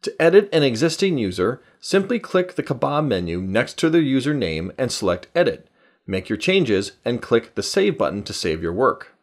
To edit an existing user, simply click the Kebab menu next to their username and select Edit. Make your changes and click the Save button to save your work.